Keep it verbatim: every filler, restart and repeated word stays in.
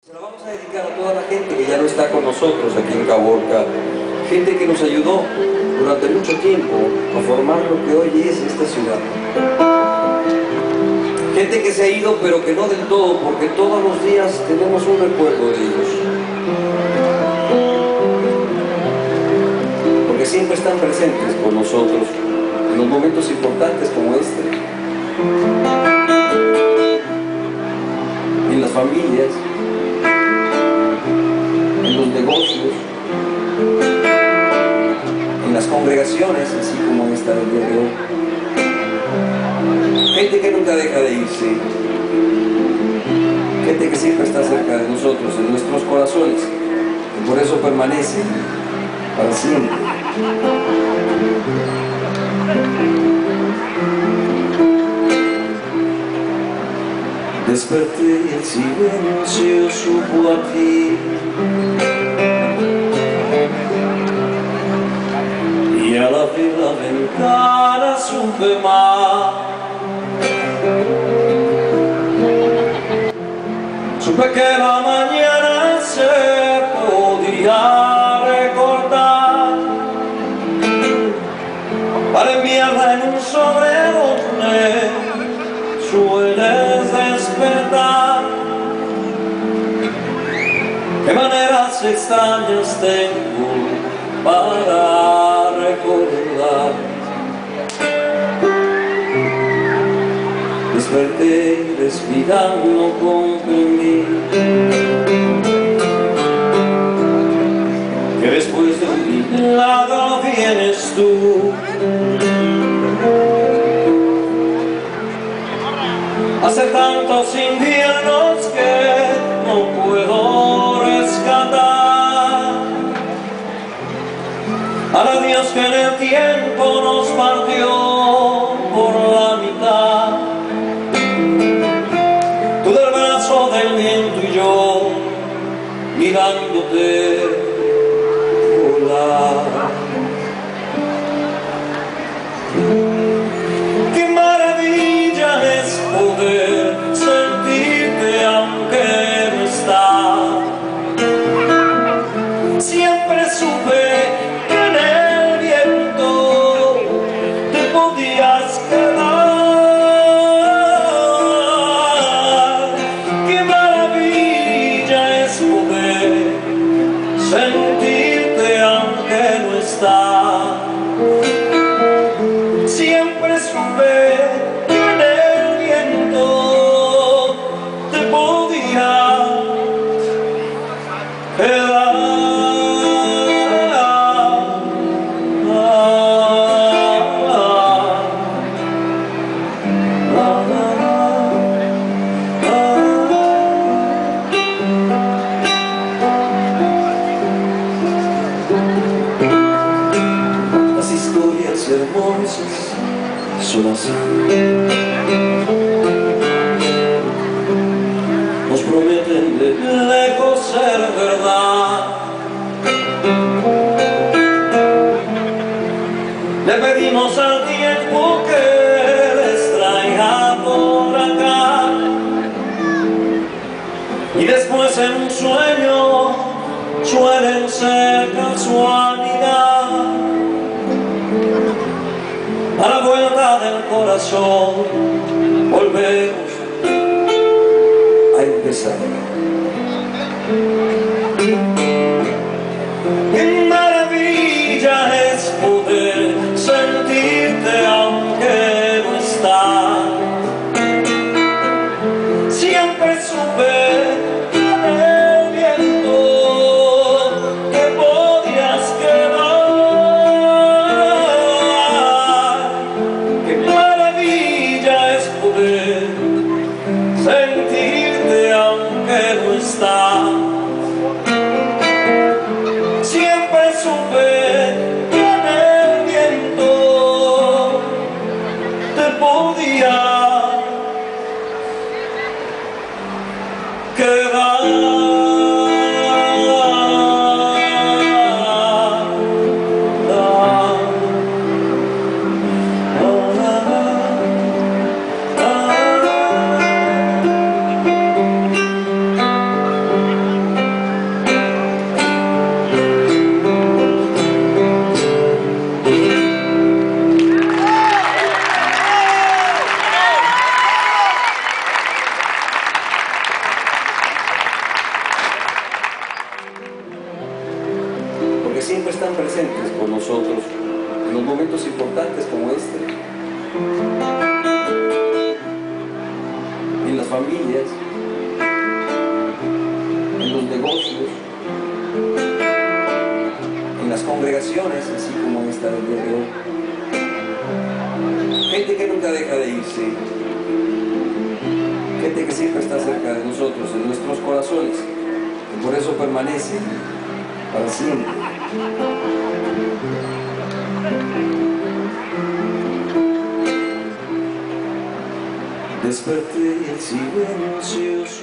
Se la vamos a dedicar a toda la gente que ya no está con nosotros aquí en Caborca, gente que nos ayudó durante mucho tiempo a formar lo que hoy es esta ciudad. Gente que se ha ido, pero que no del todo, porque todos los días tenemos un recuerdo de ellos. Porque siempre están presentes con nosotros en los momentos importantes como este. En las familias, en los negocios, en las congregaciones, así como esta del día de hoy. Gente que nunca deja de irse, gente que siempre está cerca de nosotros, en nuestros corazones, y por eso permanece para siempre. Desperté y el silencio supo a ti, y al abrir la ventana supe más. Supe que la mañana se podría recordar para enviarla en un sobre donde sueles despertar. Qué maneras extrañas tengo para recordar. Desperté y respirando comprendí que después de un milagro vienes tú. Hace tantos inviernos que no puedo rescatar al Dios que en el tiempo nos partió por la mitad. Tú del brazo del viento y yo mirándote volar. Qué maravilla es poder sentirte aunque no estás. Siempre supe que en el viento te podías quedar. Qué maravilla es poder sentirte aunque no estás. Siempre supe que en el viento te podías quedar. Las historias hermosas son así, nos prometen de lejos ser verdad. Le pedimos al tiempo que les traiga por acá, y después en un sueño suelen ser casualidad. A la vuelta del corazón volvemos a empezar. Qué maravilla es poder sentirte aunque no estás. Siempre supe en el viento que podías quedar. Sentirte aunque no estás. Siempre supe que en el viento te podía quedar. familias, en los negocios, en las congregaciones, así como esta del día de hoy. Gente que nunca deja de irse, gente que siempre está cerca de nosotros, en nuestros corazones, y por eso permanece para siempre. Desperté y el silencio